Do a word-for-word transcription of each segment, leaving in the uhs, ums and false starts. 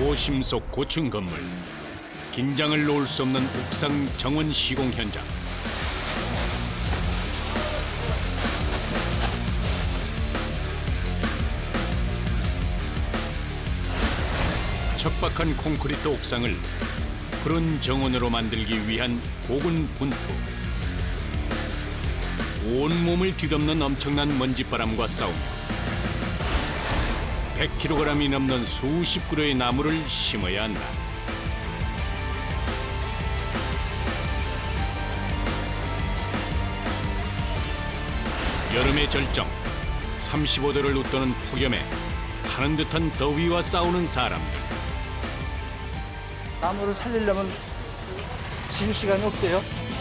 도심 속 고층 건물, 긴장을 놓을 수 없는 옥상 정원 시공 현장. 척박한 콘크리트 옥상을 푸른 정원으로 만들기 위한 고군분투. 온몸을 뒤덮는 엄청난 먼지바람과 싸우며 백 킬로그램이 넘는 수십 그루의 나무를 심어야 한다. 여름의 절정, 삼십오 도를 웃도는 폭염에 타는 듯한 더위와 싸우는 사람들. 나무를 살리려면 쉴 시간이 없어요.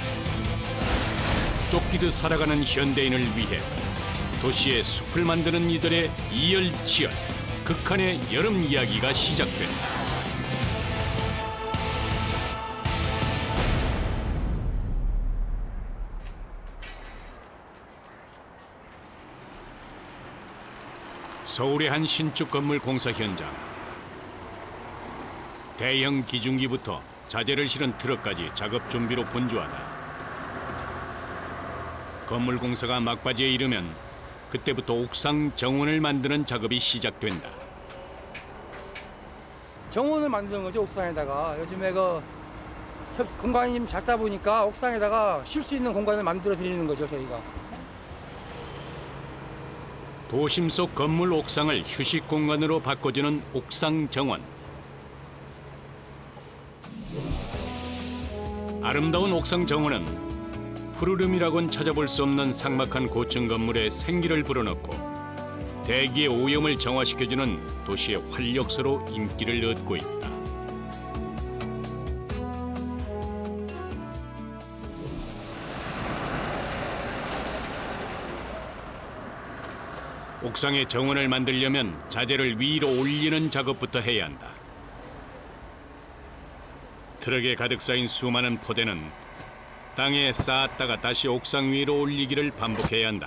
쫓기듯 살아가는 현대인을 위해 도시의 숲을 만드는 이들의 이열치열, 극한의 여름 이야기가 시작된다. 서울의 한 신축 건물 공사 현장. 대형 기중기부터 자재를 실은 트럭까지 작업 준비로 분주하다. 건물 공사가 막바지에 이르면 그때부터 옥상 정원을 만드는 작업이 시작된다. 정원을 만드는 거죠, 옥상에다가. 요즘에 그 공간이 좀 작다 보니까 옥상에다가 쉴 수 있는 공간을 만들어 드리는 거죠, 저희가. 도심 속 건물 옥상을 휴식 공간으로 바꿔주는 옥상 정원. 아름다운 옥상 정원은 푸르름이라고는 찾아볼 수 없는 삭막한 고층 건물에 생기를 불어넣고 대기의 오염을 정화시켜주는 도시의 활력소로 인기를 얻고 있다. 옥상에 정원을 만들려면 자재를 위로 올리는 작업부터 해야 한다. 트럭에 가득 쌓인 수많은 포대는 땅에 쌓았다가 다시 옥상 위로 올리기를 반복해야 한다.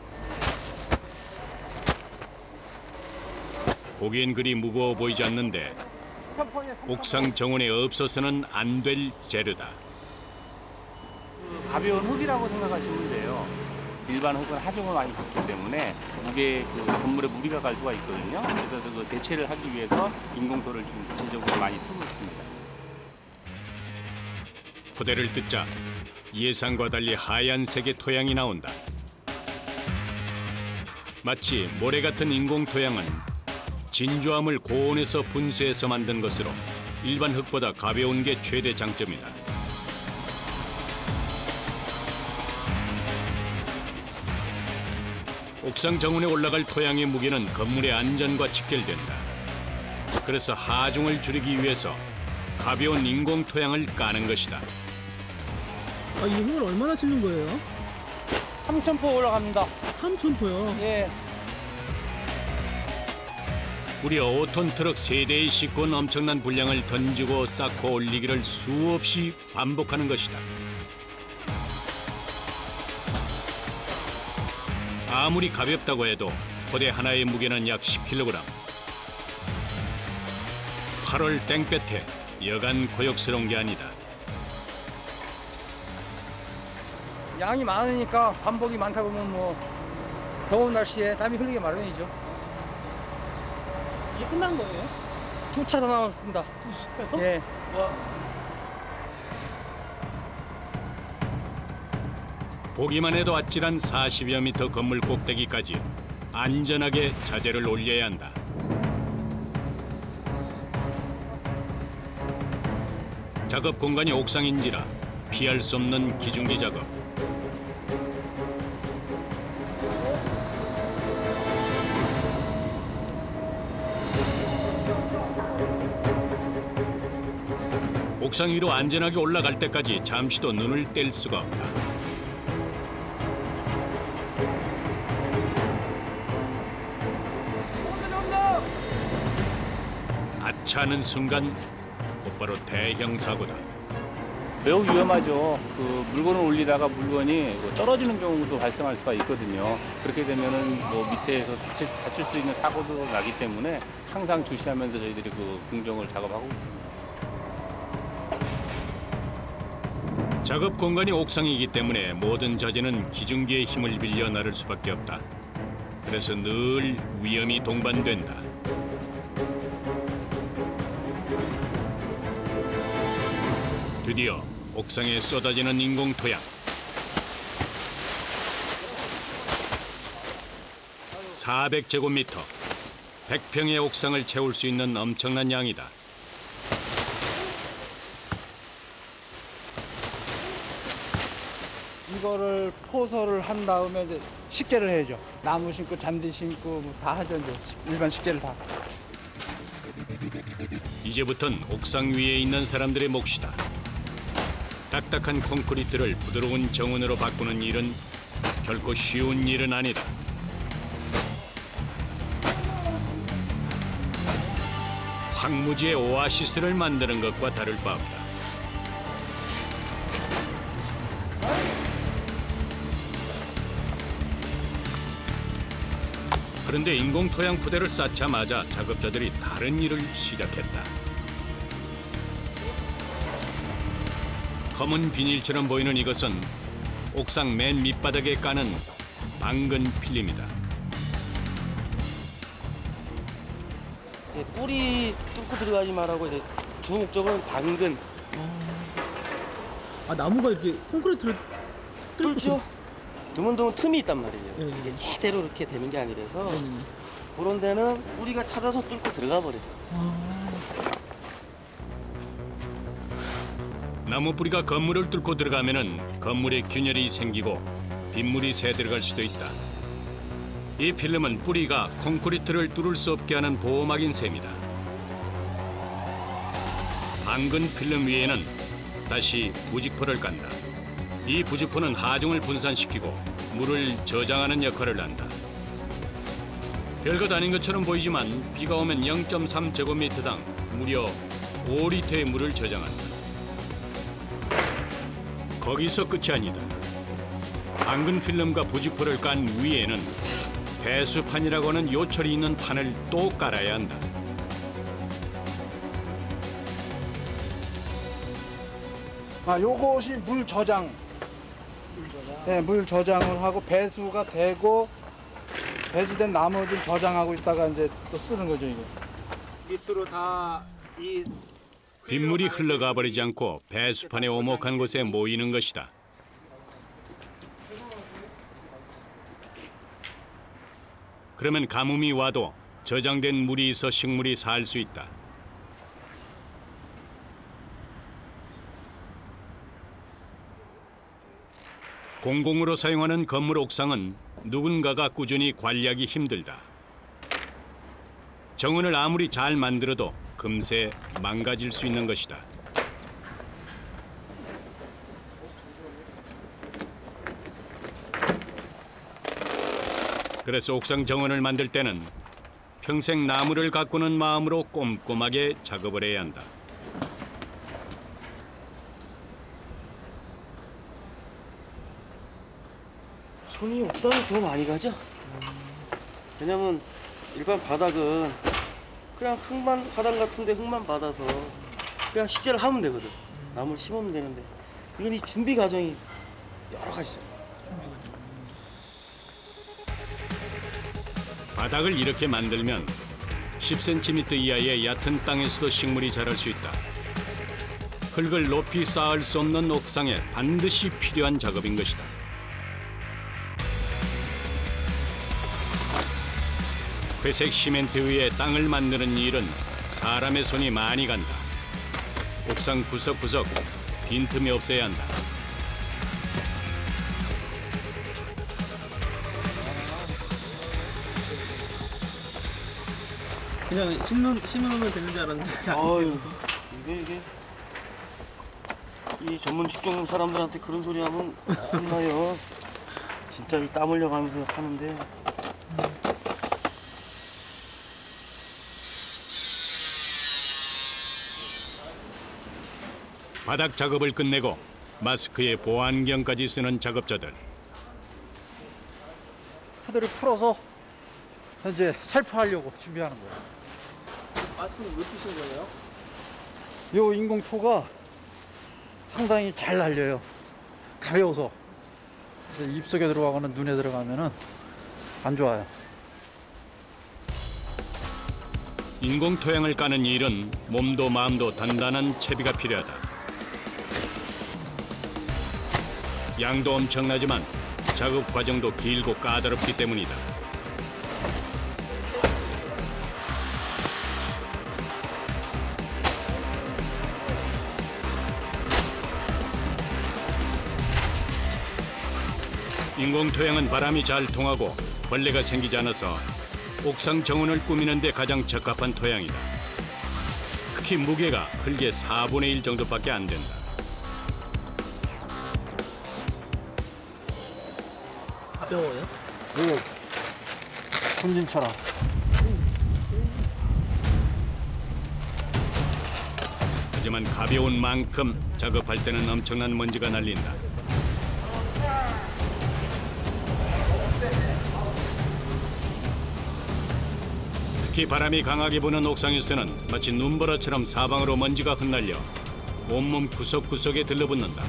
보기엔 그리 무거워 보이지 않는데 옥상 정원에 없어서는 안 될 재료다. 가벼운 흙이라고 생각하시면 돼요. 일반 흙은 하중을 많이 받기 때문에 무게, 그 건물에 무리가 갈 수가 있거든요. 그래서 그 대체를 하기 위해서 인공토를 지금 대체적으로 많이 쓰고 있습니다. 포대를 뜯자 예상과 달리 하얀색의 토양이 나온다. 마치 모래 같은 인공 토양은 진주암을 고온에서 분쇄해서 만든 것으로 일반 흙보다 가벼운 게 최대 장점이다. 옥상 정원에 올라갈 토양의 무게는 건물의 안전과 직결된다. 그래서 하중을 줄이기 위해서 가벼운 인공 토양을 까는 것이다. 아, 이 흙을 얼마나 싣는 거예요? 삼천 포 올라갑니다. 삼천 포요? 예. 무려 오 톤 트럭 세 대에 싣고는 엄청난 분량을 던지고 쌓고 올리기를 수없이 반복하는 것이다. 아무리 가볍다고 해도 포대 하나의 무게는 약 십 킬로그램. 팔월 땡볕에 여간 고역스러운 게 아니다. 양이 많으니까 반복이 많다 보면 뭐 더운 날씨에 땀이 흘리기 마련이죠. 이게 끝난 거예요? 두 차 더 남았습니다. 두 차요? 예. 와. 보기만 해도 아찔한 사십여 미터 건물 꼭대기까지 안전하게 자재를 올려야 한다. 작업 공간이 옥상인지라 피할 수 없는 기중기 작업. 옥상 위로 안전하게 올라갈 때까지 잠시도 눈을 뗄 수가 없다. 아차하는 순간 곧바로 대형 사고다. 매우 위험하죠. 그 물건을 올리다가 물건이 뭐 떨어지는 경우도 발생할 수가 있거든요. 그렇게 되면은 뭐 밑에서 다칠, 다칠 수 있는 사고도 나기 때문에 항상 주시하면서 저희들이 그 공정을 작업하고 있습니다. 작업 공간이 옥상이기 때문에 모든 자재는 기중기의 힘을 빌려 나를 수밖에 없다. 그래서 늘 위험이 동반된다. 드디어 옥상에 쏟아지는 인공 토양. 사백 제곱미터, 백 평의 옥상을 채울 수 있는 엄청난 양이다. 이거를 포설을 한 다음에 이제 식재를 해야죠. 나무 심고 잔디 심고 뭐 다 하죠. 이제 일반 식재를 다. 이제부턴 옥상 위에 있는 사람들의 몫이다. 딱딱한 콘크리트를 부드러운 정원으로 바꾸는 일은 결코 쉬운 일은 아니다. 황무지의 오아시스를 만드는 것과 다를 바 없다. 그런데 인공 토양 부대를 쌓자마자 작업자들이 다른 일을 시작했다. 검은 비닐처럼 보이는 이것은 옥상 맨 밑바닥에 까는 방근 필름이다. 이제 뿌리 뚫고 들어가지 말라고 이제 주 목적은 방근 아 나무가 이렇게 콘크리트를 뚫고 뚫죠. 드문드문 틈이 있단 말이에요. 네. 이게 제대로 이렇게 되는 게 아니라서 네. 그런 데는 뿌리가 찾아서 뚫고 들어가 버려요. 아, 나무 뿌리가 건물을 뚫고 들어가면은 건물에 균열이 생기고 빗물이 새 들어갈 수도 있다. 이 필름은 뿌리가 콘크리트를 뚫을 수 없게 하는 보호막인 셈이다. 방근 필름 위에는 다시 부직포를 깐다. 이 부직포는 하중을 분산시키고 물을 저장하는 역할을 한다. 별것 아닌 것처럼 보이지만 비가 오면 영 점 삼 제곱미터당 무려 오 리터의 물을 저장한다. 거기서 끝이 아니다. 방근 필름과 부직포를 깐 위에는 배수판이라고 하는 요철이 있는 판을 또 깔아야 한다. 아, 요것이 물 저장. 네, 물 저장을 하고 배수가 되고 배수된 나머지를 저장하고 있다가 이제 또 쓰는 거죠, 이게. 밑으로 다이 빗물이 흘러가 버리지 않고 배수판의 오목한 곳에 모이는 것이다. 그러면 가뭄이 와도 저장된 물이 있어 식물이 살 수 있다. 공공으로 사용하는 건물 옥상은 누군가가 꾸준히 관리하기 힘들다. 정원을 아무리 잘 만들어도 금세 망가질 수 있는 것이다. 그래서 옥상 정원을 만들 때는 평생 나무를 가꾸는 마음으로 꼼꼼하게 작업을 해야 한다. 손이 옥상에 더 많이 가죠. 왜냐면 일반 바닥은 그냥 흙만 화단 같은데 흙만 받아서 그냥 식재를 하면 되거든. 나무를 심으면 되는데 이건 이 준비 과정이 여러 가지죠. 바닥을 이렇게 만들면 십 센티미터 이하의 얕은 땅에서도 식물이 자랄 수 있다. 흙을 높이 쌓을 수 없는 옥상에 반드시 필요한 작업인 것이다. 회색 시멘트 위에 땅을 만드는 일은 사람의 손이 많이 간다. 옥상 구석구석 빈틈이 없어야 한다. 그냥 심는, 심으면 되는 줄 알았는데. 아유, 이게 이게 이 전문 직종 사람들한테 그런 소리 하면 혼나요. 진짜 이 땀 흘려가면서 하는데. 바닥 작업을 끝내고 마스크에 보안경까지 쓰는 작업자들. 푸들을 풀어서 현재 살포하려고 준비하는 거예요. 마스크는 왜 쓰신 거예요? 요 인공토가 상당히 잘 날려요. 가벼워서. 그래서 입속에 들어가거나 눈에 들어가면은 안 좋아요. 인공 토양을 까는 일은 몸도 마음도 단단한 채비가 필요하다. 양도 엄청나지만 작업 과정도 길고 까다롭기 때문이다. 인공 토양은 바람이 잘 통하고 벌레가 생기지 않아서 옥상 정원을 꾸미는 데 가장 적합한 토양이다. 특히 무게가 흙의 사분의 일 정도밖에 안 된다. 가벼워요? 네. 군진처럼. 하지만 가벼운 만큼 작업할 때는 엄청난 먼지가 날린다. 특히 바람이 강하게 부는 옥상에서는 마치 눈보라처럼 사방으로 먼지가 흩날려 온몸 구석구석에 들러붙는다.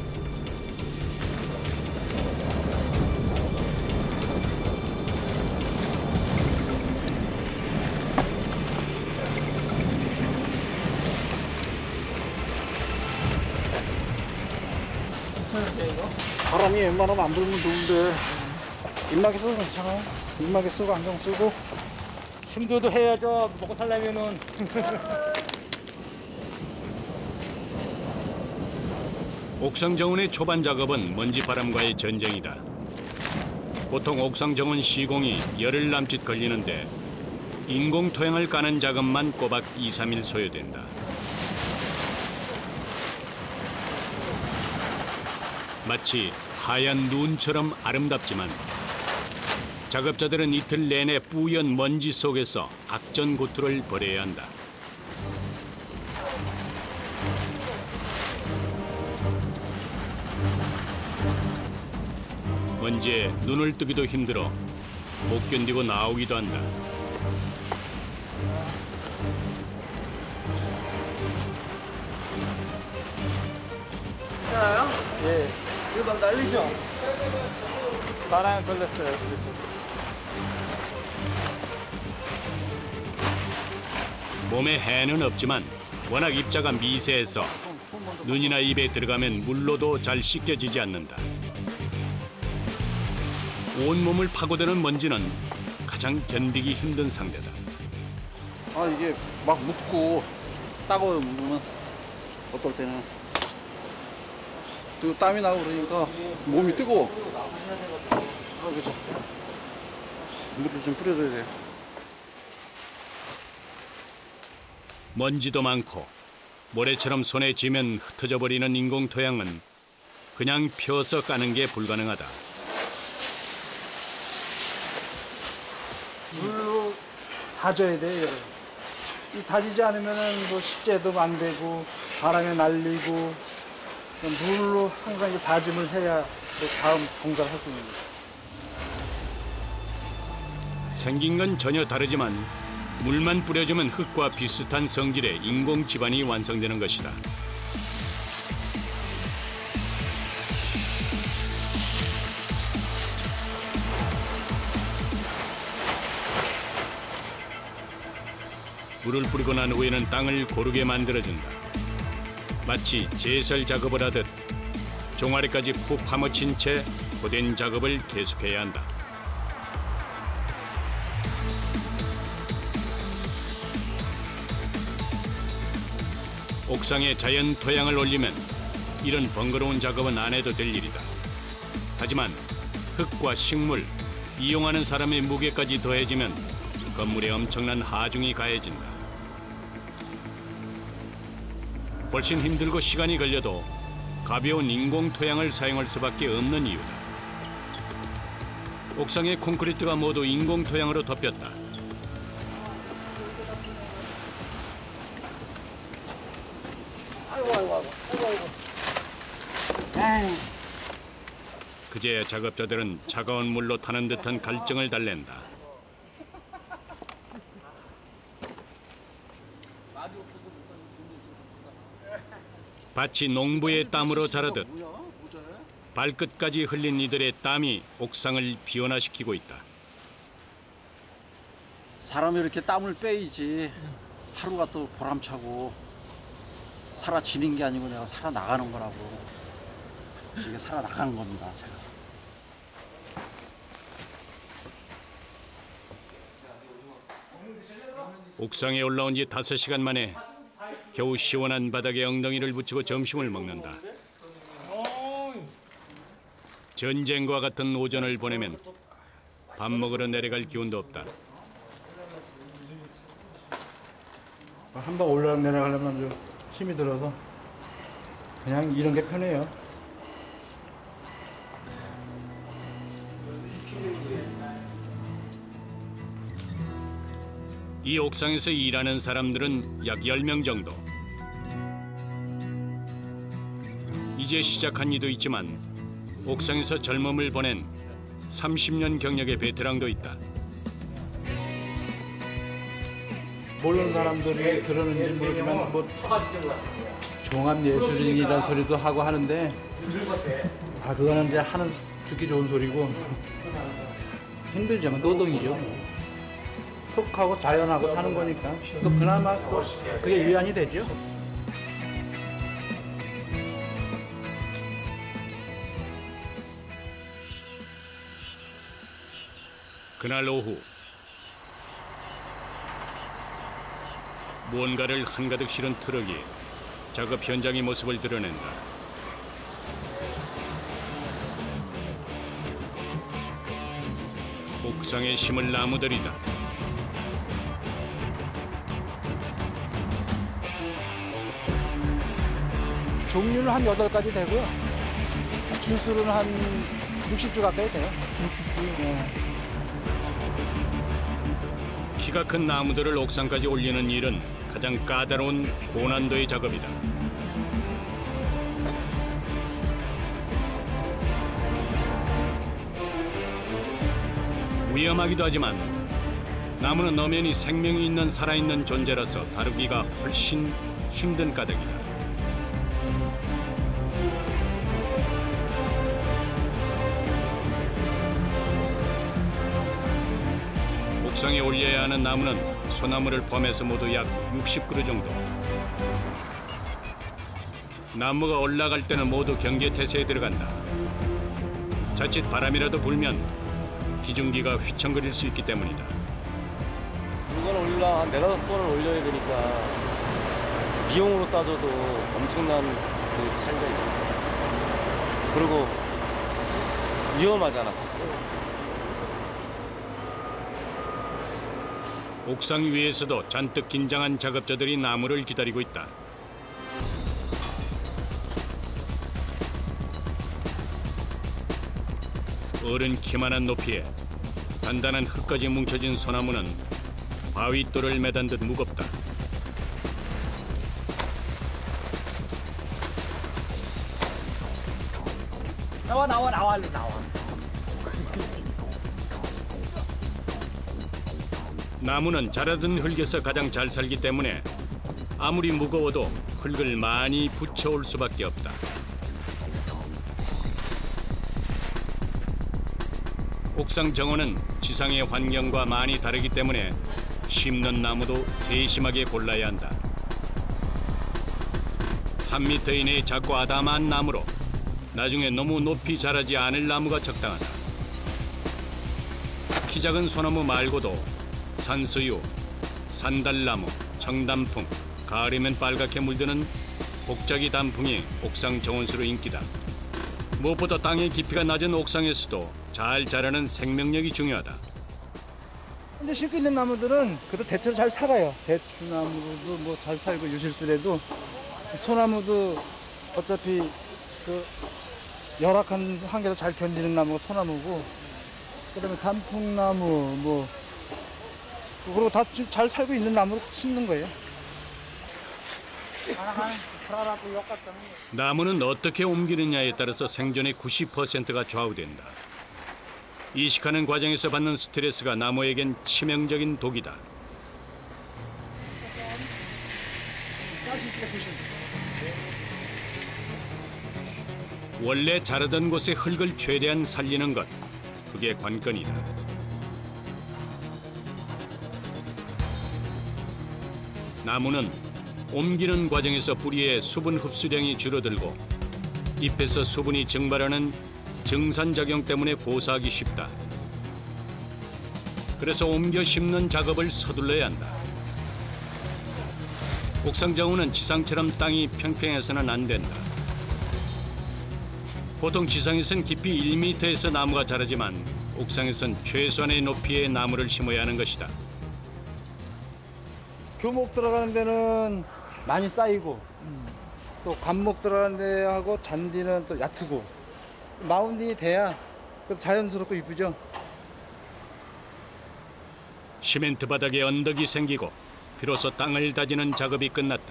바람이 웬만하면 안 불면 좋은데 입마개 써도 괜찮아요. 입마개 쓰고 안경 쓰고. 힘들도 해야죠. 먹고 살려면은. 옥상 정원의 초반 작업은 먼지 바람과의 전쟁이다. 보통 옥상 정원 시공이 열흘 남짓 걸리는데 인공 토양을 까는 작업만 꼬박 이, 삼 일 소요된다. 마치 하얀 눈처럼 아름답지만 작업자들은 이틀 내내 뿌연 먼지 속에서 악전고투를 벌여야 한다. 먼지에 눈을 뜨기도 힘들어 못 견디고 나오기도 한다. 괜찮아요? 예. 이거 막 날리죠? 바람에 걸렸어요. 몸에 해는 없지만 워낙 입자가 미세해서 눈이나 입에 들어가면 물로도 잘 씻겨지지 않는다. 온몸을 파고드는 먼지는 가장 견디기 힘든 상대다. 아 이게 막 묻고 따가워요. 묻으면 어떨 때는 또 땀이 나고 그러니까 몸이 뜨거워. 아, 그래서 물을 좀 뿌려줘야 돼요. 먼지도 많고 모래처럼 손에 쥐면 흩어져 버리는 인공 토양은 그냥 펴서 까는 게 불가능하다. 물로 다져야 돼요. 이 다지지 않으면은 뭐 식재도 안 되고 바람에 날리고 물로 항상 이 다짐을 해야 또 다음 동작을 할 수 있는 거예요. 생긴 건 전혀 다르지만 물만 뿌려주면 흙과 비슷한 성질의 인공 지반이 완성되는 것이다. 물을 뿌리고 난 후에는 땅을 고르게 만들어준다. 마치 제설 작업을 하듯 종아리까지 푹 파묻힌 채 고된 작업을 계속해야 한다. 옥상에 자연 토양을 올리면 이런 번거로운 작업은 안 해도 될 일이다. 하지만 흙과 식물, 이용하는 사람의 무게까지 더해지면 건물에 엄청난 하중이 가해진다. 훨씬 힘들고 시간이 걸려도 가벼운 인공 토양을 사용할 수밖에 없는 이유다. 옥상의 콘크리트가 모두 인공 토양으로 덮였다. 아이고 아이고 아이고 아이고 그제야 작업자들은 차가운 물로 타는 듯한 갈증을 달랜다. 밭이 농부의 땀으로 자라듯 발끝까지 흘린 이들의 땀이 옥상을 비원화시키고 있다. 사람이 이렇게 땀을 빼야지 하루가 또 보람차고 살아지는 게 아니고 내가 살아나가는 거라고. 이게 살아나가는 겁니다, 제가. 옥상에 올라온 지 다섯 시간 만에 겨우 시원한 바닥에 엉덩이를 붙이고 점심을 먹는다. 전쟁과 같은 오전을 보내면 밥 먹으러 내려갈 기운도 없다. 한번 올라가 내려가려면 좀 힘이 들어서 그냥 이런 게 편해요. 이 옥상에서 일하는 사람들은 약 열 명 정도. 이제 시작한 이도 있지만 옥상에서 젊음을 보낸 삼십 년 경력의 베테랑도 있다. 모르는 사람들이 그러는지 모르지만 뭐 종합예술인이라는 소리도 하고 하는데 아 그거는 이제 하는 듣기 좋은 소리고 힘들지만 노동이죠. 톡하고 자연하고 사는 거니까 또 그나마 또 그게 위안이 되죠. 그날 오후 무언가를 한가득 실은 트럭이 작업 현장의 모습을 드러낸다. 옥상에 심을 나무들이다. 종류는 한 여덟 가지 되고요. 주수는 한 육십 주 가까이 돼요. 네. 키가 큰 나무들을 옥상까지 올리는 일은 가장 까다로운 고난도의 작업이다. 위험하기도 하지만 나무는 엄연히 생명이 있는 살아있는 존재라서 다루기가 훨씬 힘든 까닭이다. 옥상에 올려야 하는 나무는 소나무를 포함해서 모두 약 육십 그루 정도. 나무가 올라갈 때는 모두 경계태세에 들어간다. 자칫 바람이라도 불면 기중기가 휘청거릴 수 있기 때문이다. 물건 올라 한 네다섯 번을 올려야 되니까 비용으로 따져도 엄청난 그 차이가 있습니다. 그리고 위험하잖아. 옥상 위에서도 잔뜩 긴장한 작업자들이 나무를 기다리고 있다. 어른 키만한 높이에 단단한 흙까지 뭉쳐진 소나무는 바위돌을 매단 듯 무겁다. 나와 나와 나와 나와. 나무는 자라든 흙에서 가장 잘 살기 때문에 아무리 무거워도 흙을 많이 붙여올 수밖에 없다. 옥상 정원은 지상의 환경과 많이 다르기 때문에 심는 나무도 세심하게 골라야 한다. 삼 미터 이내의 작고 아담한 나무로 나중에 너무 높이 자라지 않을 나무가 적당하다. 키 작은 소나무 말고도 산수유, 산달나무, 청단풍, 가을이면 빨갛게 물드는 복작이 단풍이 옥상 정원수로 인기다. 무엇보다 땅의 깊이가 낮은 옥상에서도 잘 자라는 생명력이 중요하다. 이제 싣고 있는 나무들은 그래도 대체로 잘 살아요. 대추나무도 뭐 잘 살고 유실수레도 소나무도 어차피 그 열악한 환경에서 잘 견디는 나무가 소나무고 그다음에 단풍나무 뭐 그리고 다 잘 살고 있는 나무로 심는 거예요. 나무는 어떻게 옮기느냐에 따라서 생존의 구십 퍼센트가 좌우된다. 이식하는 과정에서 받는 스트레스가 나무에겐 치명적인 독이다. 원래 자라던 곳의 흙을 최대한 살리는 것, 그게 관건이다. 나무는 옮기는 과정에서 뿌리의 수분 흡수량이 줄어들고 잎에서 수분이 증발하는 증산작용 때문에 보사하기 쉽다. 그래서 옮겨 심는 작업을 서둘러야 한다. 옥상정원은 지상처럼 땅이 평평해서는 안 된다. 보통 지상에선 깊이 일 미터에서 나무가 자라지만 옥상에선 최소한의 높이의 나무를 심어야 하는 것이다. 교목 들어가는 데는 많이 쌓이고 또 관목 들어가는 데하고 잔디는 또 얕고 마운딩이 돼야 자연스럽고 이쁘죠. 시멘트 바닥에 언덕이 생기고 비로소 땅을 다지는 작업이 끝났다.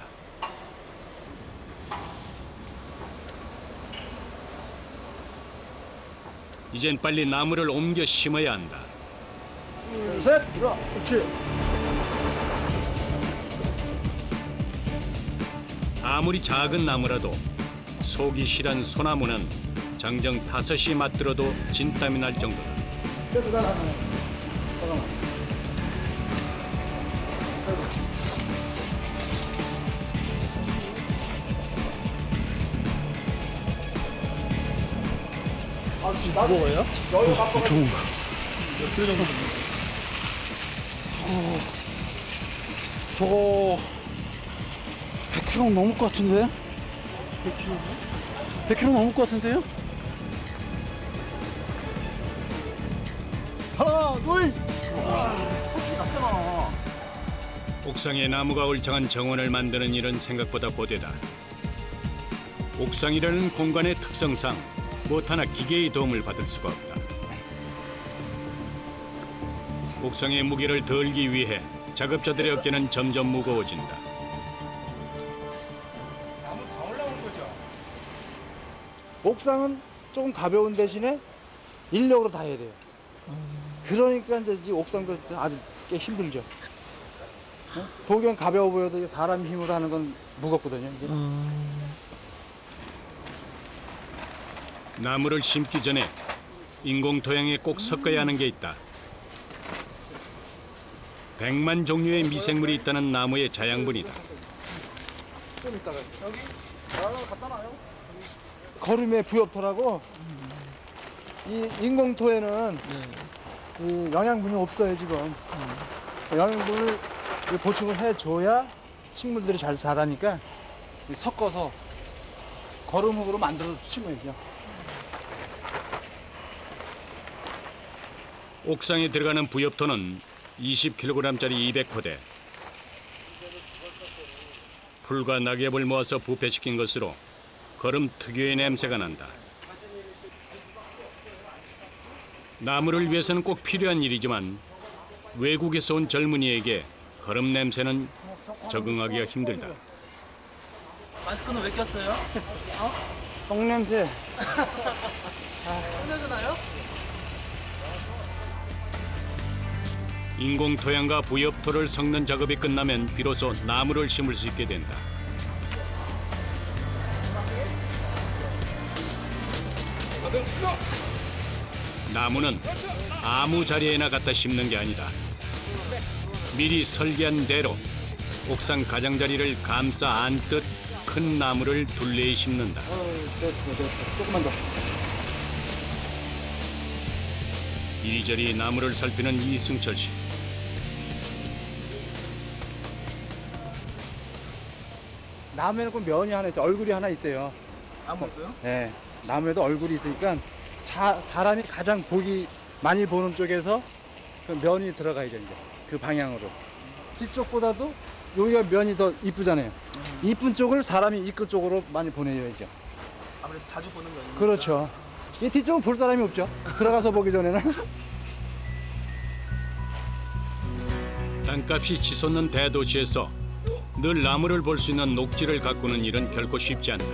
이젠 빨리 나무를 옮겨 심어야 한다. 둘, 셋, 일어나. 그렇지. 아무리 작은 나무라도 속이 실한 소나무는 장정 다섯이 맞들어도 진땀이 날 정도다. 그래서 나 잠깐만. 무거워요? 엄청 몇 킬로 정도 됩니까? 어, 저거 백 킬로그램 넘을 것 같은데? 백 킬로그램? 백 킬로그램 넘을 것 같은데요? 하나, 둘! 와, 훨씬 낫잖아. 옥상에 나무가 울창한 정원을 만드는 일은 생각보다 고되다. 옥상이라는 공간의 특성상 무엇 하나 기계의 도움을 받을 수가 없다. 옥상의 무게를 덜기 위해 작업자들의 어깨는 점점 무거워진다. 옥상은 조금 가벼운 대신에 인력으로 다 해야 돼요. 그러니까 이제 이 옥상도 아주 꽤 힘들죠. 어? 보기엔 가벼워 보여도 사람 힘으로 하는 건 무겁거든요. 이게. 나무를 심기 전에 인공 토양에 꼭 섞어야 하는 게 있다. 백만 종류의 미생물이 있다는 나무의 자양분이다. 좀 이따가 여기 갖다 놔요. 거름의 부엽토라고 이 인공토에는 이 영양분이 없어요 지금. 영양분을 보충을 해줘야 식물들이 잘 자라니까 섞어서 거름흙으로 만들어서 심어야죠. 옥상에 들어가는 부엽토는 이십 킬로그램짜리 이백 포대. 풀과 낙엽을 모아서 부패시킨 것으로 거름 특유의 냄새가 난다. 나무를 위해서는 꼭 필요한 일이지만 외국에서 온 젊은이에게 거름 냄새는 적응하기가 힘들다. 마스크는 왜 꼈어요? 어? 똥냄새. 똥냄새 나요? 인공 토양과 부엽토를 섞는 작업이 끝나면 비로소 나무를 심을 수 있게 된다. 나무는 아무 자리에나 갖다 심는 게 아니다. 미리 설계한 대로 옥상 가장자리를 감싸 안듯 큰 나무를 둘레에 심는다. 어, 됐어, 됐어. 조금만 더. 이리저리 나무를 살피는 이승철 씨. 나무에는 꼭 면이 하나 있어요. 얼굴이 하나 있어요. 아무것도요? 네, 나무에도 얼굴이 있으니까 자, 사람이 가장 보기 많이 보는 쪽에서 그 면이 들어가야 되는 거예요. 그 방향으로. 뒤쪽보다도 여기가 면이 더 이쁘잖아요. 음. 이쁜 쪽을 사람이 입구 쪽으로 많이 보내야죠. 아무래도 자주 보는 거예요. 그렇죠. 이 뒤쪽은 볼 사람이 없죠. 들어가서 보기 전에는. 땅값이 치솟는 대도시에서 늘 나무를 볼 수 있는 녹지를 가꾸는 일은 결코 쉽지 않다.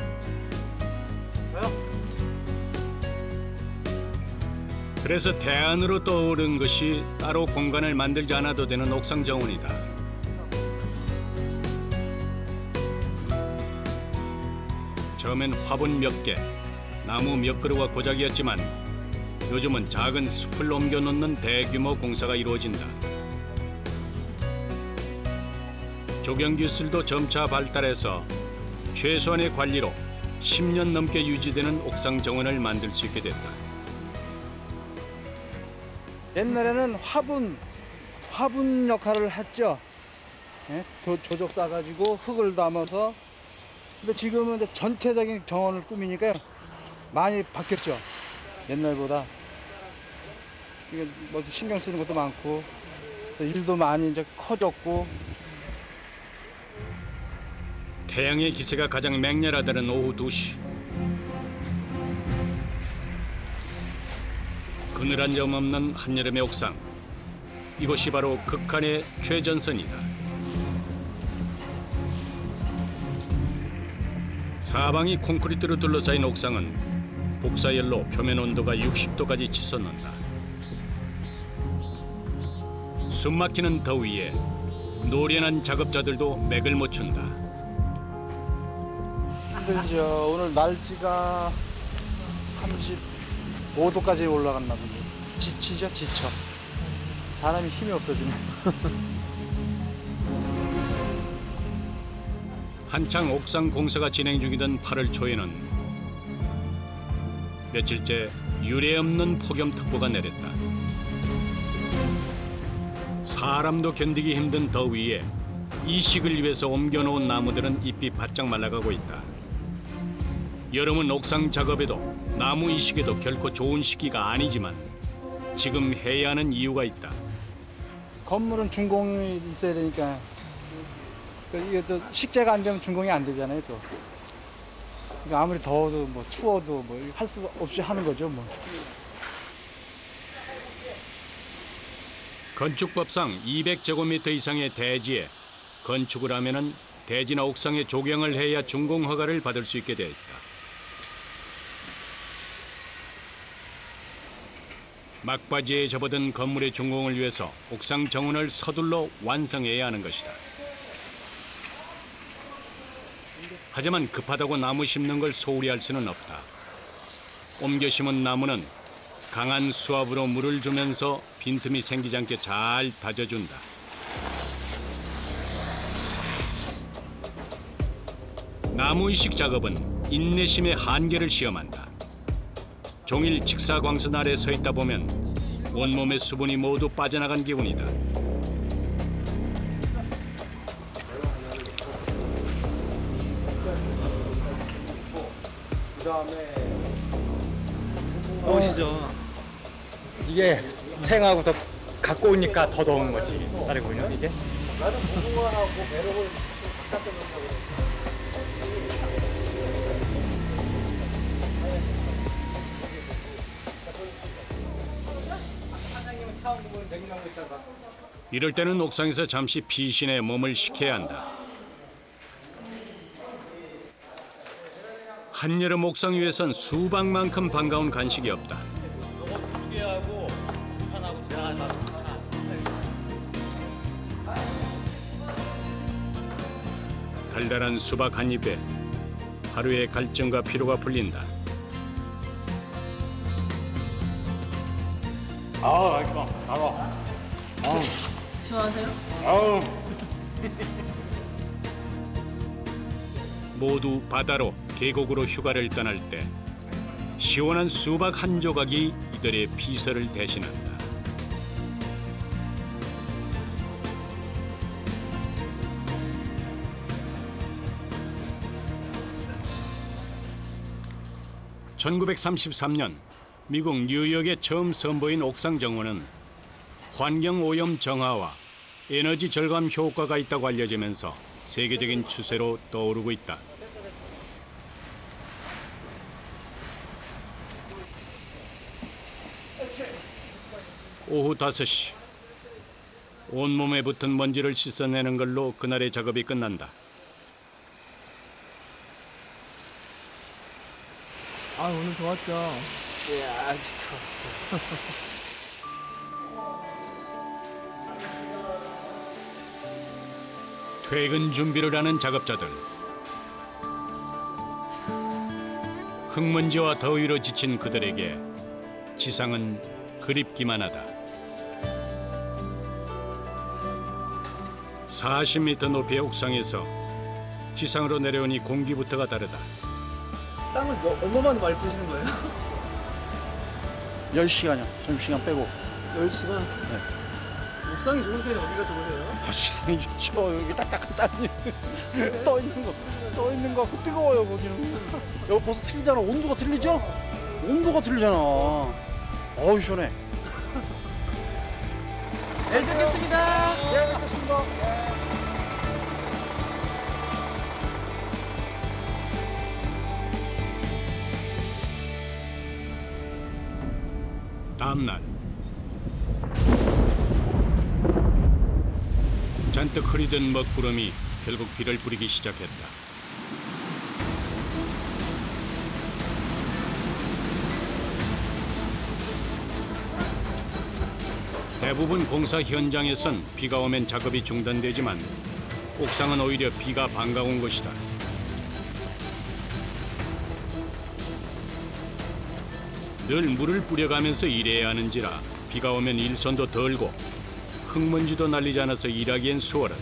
그래서 대안으로 떠오른 것이 따로 공간을 만들지 않아도 되는 옥상 정원이다. 처음엔 화분 몇 개, 나무 몇 그루가 고작이었지만 요즘은 작은 숲을 옮겨놓는 대규모 공사가 이루어진다. 조경 기술도 점차 발달해서 최소한의 관리로 십 년 넘게 유지되는 옥상 정원을 만들 수 있게 됐다. 옛날에는 화분, 화분 역할을 했죠. 예? 조, 조적 싸가지고 흙을 담아서. 근데 지금은 이제 전체적인 정원을 꾸미니까 많이 바뀌었죠. 옛날보다. 이게 뭐 신경 쓰는 것도 많고, 일도 많이 이제 커졌고. 태양의 기세가 가장 맹렬하다는 오후 두 시. 그늘 한 점 없는 한여름의 옥상. 이곳이 바로 극한의 최전선이다. 사방이 콘크리트로 둘러싸인 옥상은 복사열로 표면 온도가 육십 도까지 치솟는다. 숨막히는 더위에 노련한 작업자들도 맥을 못 춘다. 힘들죠. 오늘 날씨가 삼십오 도까지 올라갔나 본데. 지치죠, 지쳐. 사람이 힘이 없어지네. 한창 옥상 공사가 진행 중이던 팔월 초에는 며칠째 유례없는 폭염특보가 내렸다. 사람도 견디기 힘든 더위에 이식을 위해서 옮겨놓은 나무들은 잎이 바짝 말라가고 있다. 여름은 옥상 작업에도 나무 이식에도 결코 좋은 시기가 아니지만 지금 해야 하는 이유가 있다. 건물은 준공이 있어야 되니까. 이게 저 식재가 안 되면 준공이 안 되잖아요, 또. 그러니까 아무리 더워도 뭐 추워도 뭐 할 수 없이 하는 거죠, 뭐. 건축법상 이백 제곱미터 이상의 대지에 건축을 하면은 대지나 옥상에 조경을 해야 준공 허가를 받을 수 있게 되어 있다. 막바지에 접어든 건물의 준공을 위해서 옥상 정원을 서둘러 완성해야 하는 것이다. 하지만 급하다고 나무 심는 걸 소홀히 할 수는 없다. 옮겨 심은 나무는 강한 수압으로 물을 주면서 빈틈이 생기지 않게 잘 다져준다. 나무 이식 작업은 인내심의 한계를 시험한다. 종일 직사광선 아래 서 있다 보면 온몸의 수분이 모두 빠져나간 기분이다. 더우시죠? 이게 태양하고 더 갖고 오니까 더 더운 거지. 다르군요, 이게. 나는 고구마하고 매력을 바깥에 놓는다고 이럴 때는 옥상에서 잠시 피신해 몸을 식혀야 한다. 한여름 옥상 위에선 수박만큼 반가운 간식이 없다. 달달한 수박 한 입에 하루의 갈증과 피로가 풀린다. 아, 맛있다. 달아. 시원하세요? 아우. 모두 바다로 계곡으로 휴가를 떠날 때 시원한 수박 한 조각이 이들의 피서를 대신한다. 천구백삼십삼 년 미국 뉴욕에 처음 선보인 옥상 정원은 환경 오염 정화와 에너지 절감 효과가 있다고 알려지면서 세계적인 추세로 떠오르고 있다. 오후 다섯 시 온몸에 붙은 먼지를 씻어내는 걸로 그날의 작업이 끝난다. 아, 오늘 좋았죠. 이야, 진짜. 퇴근 준비를 하는 작업자들. 흙먼지와 더위로 지친 그들에게 지상은 그립기만 하다. 사십 미터 높이의 옥상에서 지상으로 내려오니 공기부터가 다르다. 땅을 뭐, 얼마 만에 많이 푸시는 거예요? 열 시간이요. 점심시간 빼고. 열 시간? 네. 옥상이 좋으세요? 어디가 좋으세요? 아, 시상이 좋죠. 여기 딱딱한 땅이 떠 있는 거, 떠 있는 거 같고 뜨거워요 거기는. 여기 벌써 틀리잖아. 온도가 틀리죠? 온도가 틀리잖아. 어우 시원해. 내일 뵙겠습니다. 네, 뵙겠습니다. 다음 날 잔뜩 흐리던 먹구름이 결국 비를 뿌리기 시작했다. 대부분 공사 현장에선 비가 오면 작업이 중단되지만 옥상은 오히려 비가 반가운 곳이다. 늘 물을 뿌려가면서 일해야 하는지라 비가 오면 일손도 덜고 흙먼지도 날리지 않아서 일하기엔 수월하다.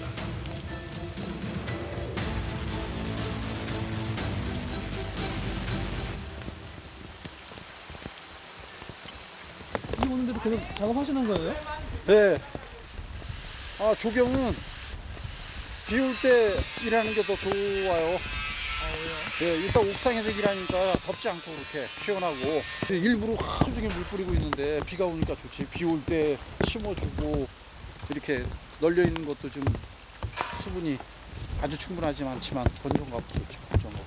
비 오는 대로 계속 작업하시는 거예요? 네. 아 조경은 비 올 때 일하는 게 더 좋아요. 네, 일단 옥상에서 일하니까 덥지 않고 그렇게 시원하고. 일부러 하루 종일 물 뿌리고 있는데 비가 오니까 좋지. 비 올 때 심어주고 이렇게 널려 있는 것도 좀 수분이 아주 충분하지만 않지만 건조가 좋죠. 건조가.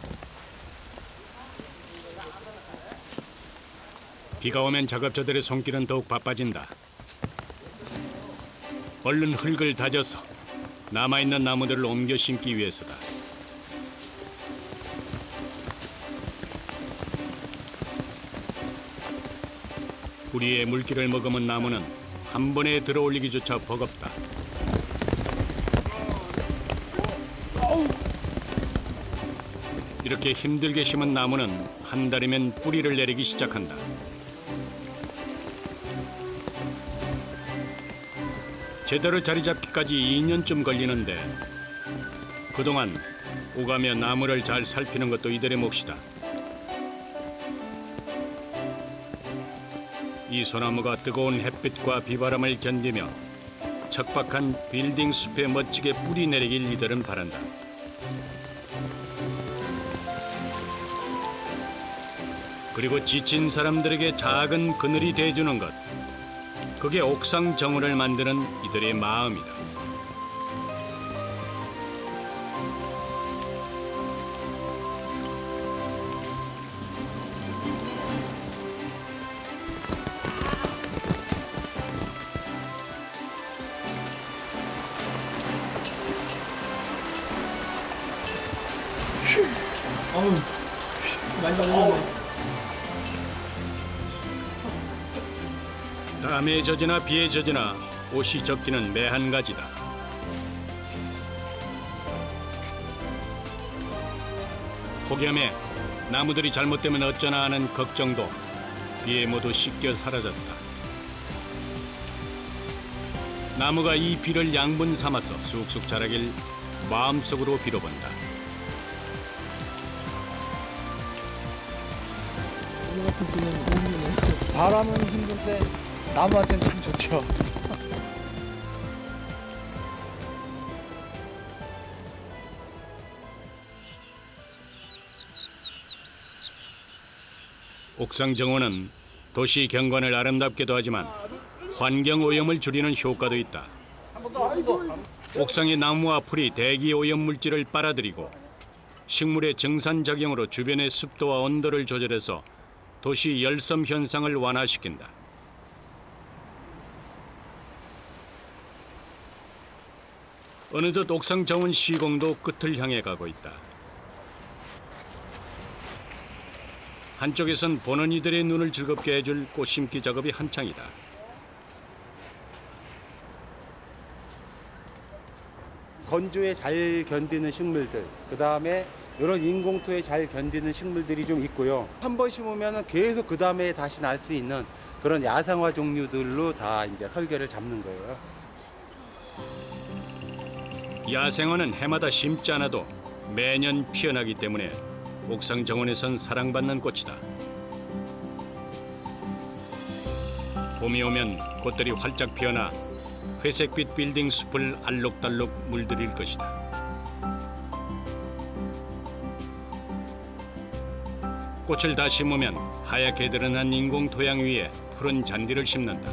비가 오면 작업자들의 손길은 더욱 바빠진다. 얼른 흙을 다져서 남아있는 나무들을 옮겨 심기 위해서다. 뿌리에 물기를 머금은 나무는 한 번에 들어올리기조차 버겁다. 이렇게 힘들게 심은 나무는 한 달이면 뿌리를 내리기 시작한다. 제대로 자리 잡기까지 이 년쯤 걸리는데 그동안 오가며 나무를 잘 살피는 것도 이들의 몫이다. 이 소나무가 뜨거운 햇빛과 비바람을 견디며 척박한 빌딩 숲에 멋지게 뿌리 내리길 이들은 바란다. 그리고 지친 사람들에게 작은 그늘이 돼주는 것. 그게 옥상 정원을 만드는 이들의 마음이다. 어우, 많이 받으셨네. 땀에 젖으나 비에 젖으나 옷이 적기는 매 한 가지다. 폭염에 나무들이 잘못되면 어쩌나 하는 걱정도 비에 모두 씻겨 사라졌다. 나무가 이 비를 양분 삼아서 쑥쑥 자라길 마음속으로 빌어본다. 오늘 같은 비는 오늘은 바람은 힘든데 나무한테는 참 좋죠. 옥상 정원은 도시 경관을 아름답게도 하지만 환경 오염을 줄이는 효과도 있다. 옥상의 나무와 풀이 대기 오염 물질을 빨아들이고 식물의 정산작용으로 주변의 습도와 온도를 조절해서 도시 열섬 현상을 완화시킨다. 어느덧 옥상 정원 시공도 끝을 향해 가고 있다. 한쪽에선 보는 이들의 눈을 즐겁게 해줄 꽃 심기 작업이 한창이다. 건조에 잘 견디는 식물들, 그 다음에 이런 인공토에 잘 견디는 식물들이 좀 있고요. 한 번 심으면 계속 그 다음에 다시 날 수 있는 그런 야생화 종류들로 다 이제 설계를 잡는 거예요. 야생화는 해마다 심지 않아도 매년 피어나기 때문에 옥상 정원에선 사랑받는 꽃이다. 봄이 오면 꽃들이 활짝 피어나 회색빛 빌딩 숲을 알록달록 물들일 것이다. 꽃을 다 심으면 하얗게 드러난 인공 토양 위에 푸른 잔디를 심는다.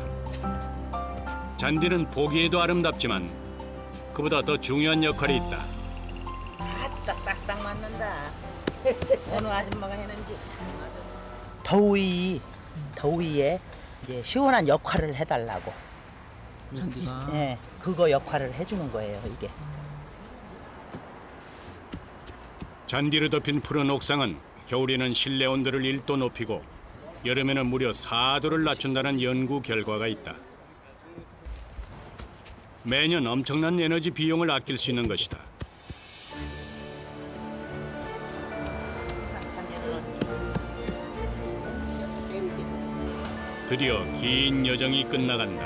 잔디는 보기에도 아름답지만 그보다 더 중요한 역할이 있다. 아따 딱딱 맞는다. 어느 아줌마가 했는지 잘 맞아. 더위, 더위에 이제 시원한 역할을 해달라고. 잔디가. 예, 그거 역할을 해주는 거예요, 이게. 잔디로 덮인 푸른 옥상은 겨울에는 실내 온도를 일 도 높이고 여름에는 무려 사 도를 낮춘다는 연구 결과가 있다. 매년 엄청난 에너지 비용을 아낄 수 있는 것이다. 드디어 긴 여정이 끝나간다.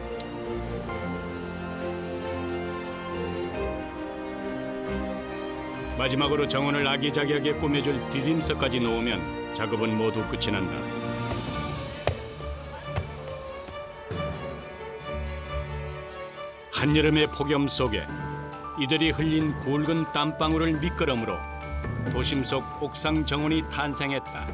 마지막으로 정원을 아기자기하게 꾸며줄 디딤석까지 놓으면 작업은 모두 끝이 난다. 한여름의 폭염 속에 이들이 흘린 굵은 땀방울을 밑거름으로 도심 속 옥상 정원이 탄생했다.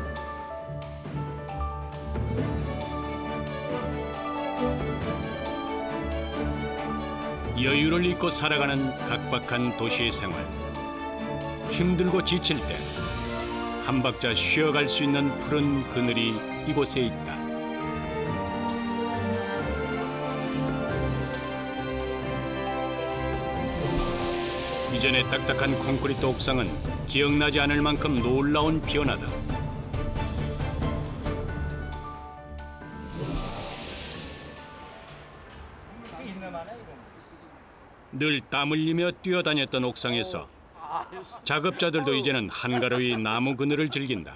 여유를 잊고 살아가는 각박한 도시의 생활. 힘들고 지칠 때 한 박자 쉬어갈 수 있는 푸른 그늘이 이곳에 있다. 이전의 딱딱한 콘크리트 옥상은 기억나지 않을 만큼 놀라운 변화다. 늘 땀 흘리며 뛰어다녔던 옥상에서 작업자들도 이제는 한가로이 나무 그늘을 즐긴다.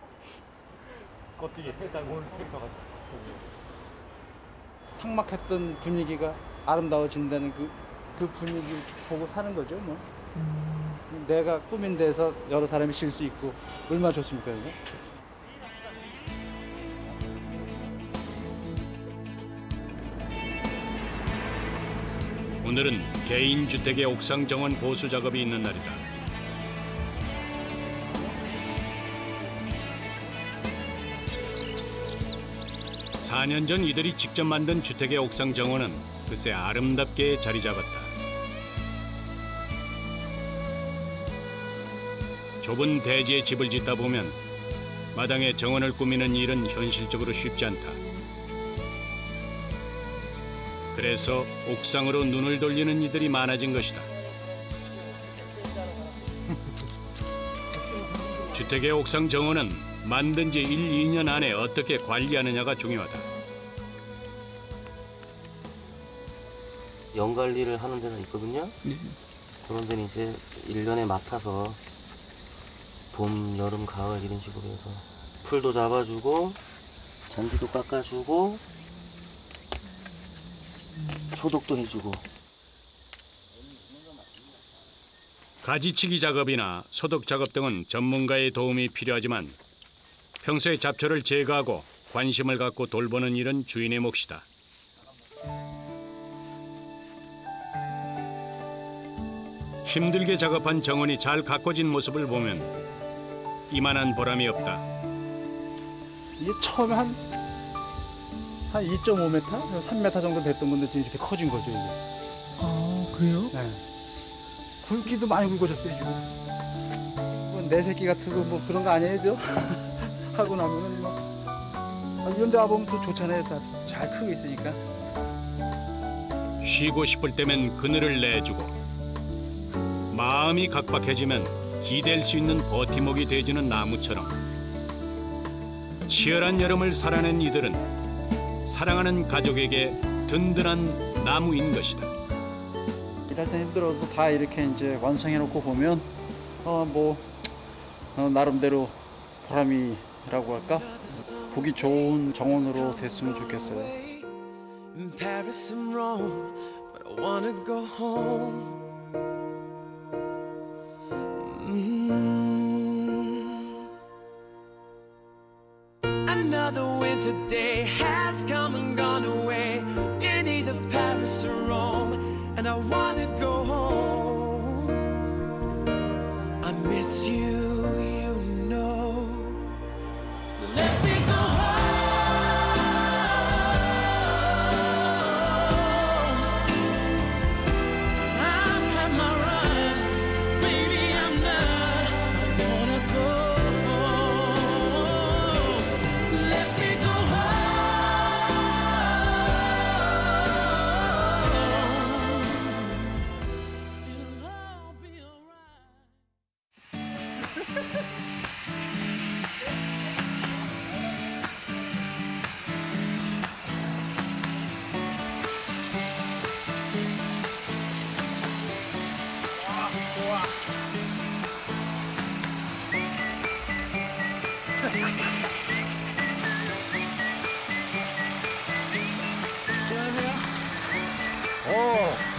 삭막했던 분위기가 아름다워진다는 그, 그 분위기 보고 사는 거죠, 뭐. 음. 내가 꾸민 데서 여러 사람이 쉴 수 있고 얼마나 좋습니까, 이거? 오늘은 개인 주택의 옥상 정원 보수 작업이 있는 날이다. 사 년 전 이들이 직접 만든 주택의 옥상 정원은 글쎄 아름답게 자리 잡았다. 좁은 대지에 집을 짓다 보면 마당에 정원을 꾸미는 일은 현실적으로 쉽지 않다. 그래서 옥상으로 눈을 돌리는 이들이 많아진 것이다. 주택의 옥상 정원은 만든 지 일, 이 년 안에 어떻게 관리하느냐가 중요하다. 연관리를 하는 데가 있거든요. 그런 데는 이제 일 년에 맡아서 봄, 여름, 가을 이런 식으로 해서 풀도 잡아주고 잔디도 깎아주고 소독도 해주고. 가지치기 작업이나 소독 작업 등은 전문가의 도움이 필요하지만 평소에 잡초를 제거하고 관심을 갖고 돌보는 일은 주인의 몫이다. 힘들게 작업한 정원이 잘 가꿔진 모습을 보면 이만한 보람이 없다. 이게 처음에 한, 한 이 점 오 미터? 삼 미터 정도 됐던 건데 지금 이렇게 커진 거죠, 이게. 아, 그래요? 네. 굵기도 많이 굵어졌어요, 지금. 뭐 내 새끼 같고 뭐 그런 거 아니에요, 하고 나면은 뭐. 아, 이런 데 와보면 더 좋잖아요. 다 잘 크게 있으니까. 쉬고 싶을 때면 그늘을 내주고 마음이 각박해지면 기댈 수 있는 버팀목이 돼주는 나무처럼 치열한 여름을 살아낸 이들은 사랑하는 가족에게 든든한 나무인 것이다. 일할 때 힘들어도 다 이렇게 이제 완성해 놓고 보면 어 뭐 어, 나름대로 보람이라고 할까? 보기 좋은 정원으로 됐으면 좋겠어요. In Paris and Rome, but I wanna go home. Mm. Another winter day has come and gone away in either Paris or Rome, and I wanna go home. I miss you, you know. Let me go home. 오.